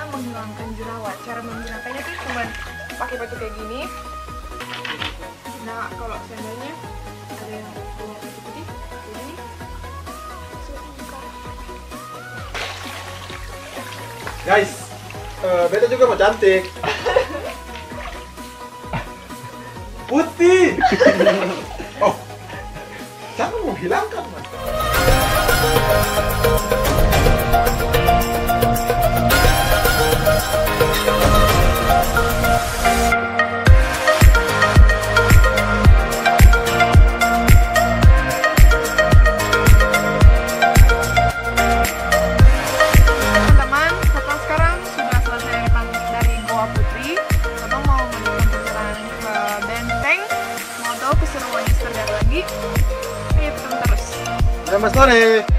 menghilangkan jerawat. Cara menggunakannya tuh cuma pakai batu kayak gini. Nah, kalau seandainya ada yang punya batu putih kayak gini, guys, beta juga mau cantik. Putih. Oh, jangan menghilangkan mas. keseruannya seperti lagi. Ayo tonton terus. Selamat sore.